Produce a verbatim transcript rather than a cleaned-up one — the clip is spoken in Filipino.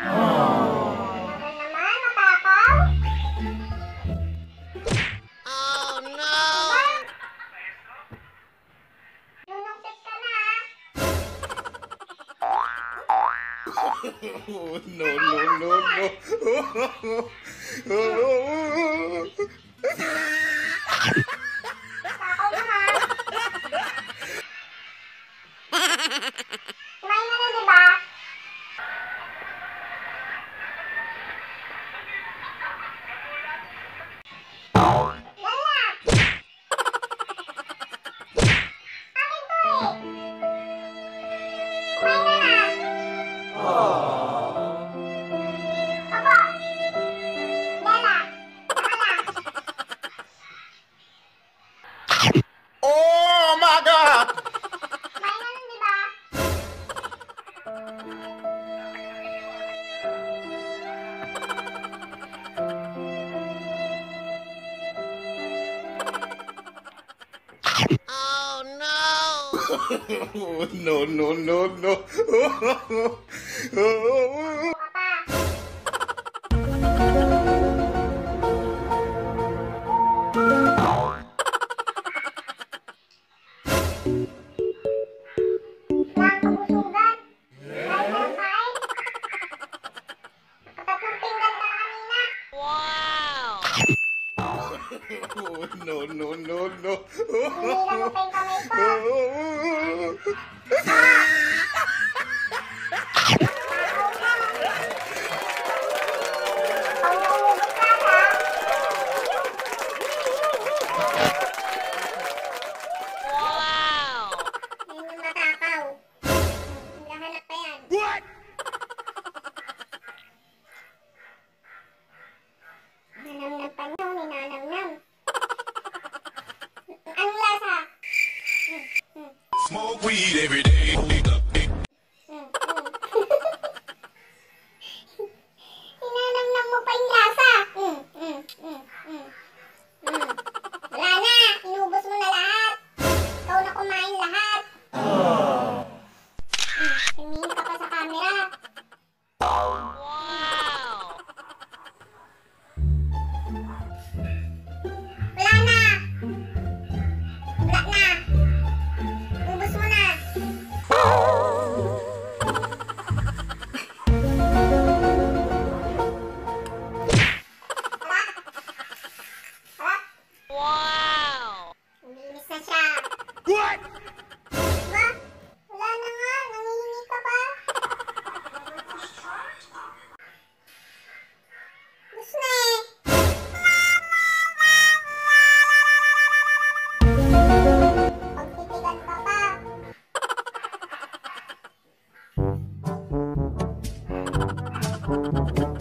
Ano naman, matakaw? Oh, no! Diba? Lunokit ka na, ah. Oh, no, no, no, no. Takaw na, ha? Kumain ka na, diba? Lala! Akin to, eh. Kumain ka na. Opo. Lala, saka lang. Oh my God! Kumain ka na, diba? Oh no, no, no, no. Buka pa. Lang kabusugan. Kain ka ng kain. Nakatatlong pinggan ka na kanina. Oh no, no, no, no. Hinihilan mo pa yung kamay ko. Takaw ka. Pag naumugot ka, ha? Yan yung matakaw. Hinahanap pa yan. What? Nanamnam pa niyo, ninanamnam. Anong lasa? Hmm, hmm, Smoke weed every day. hmm, hmm. Ninanamnam mo pa yung lasa. Hmm, hmm, hmm, hmm, hmm. Wala na, inubos mo na lahat. Ikaw na kumain lahat. Hmm, tumingin ka pa sa camera. Wala na. Wala na. Ubus mo na. Wala. Wala. Umiinis na siya. What? Diba? Wala na nga. Nangihingi ka pa. Ubus na eh. Pagtitigan ka pa.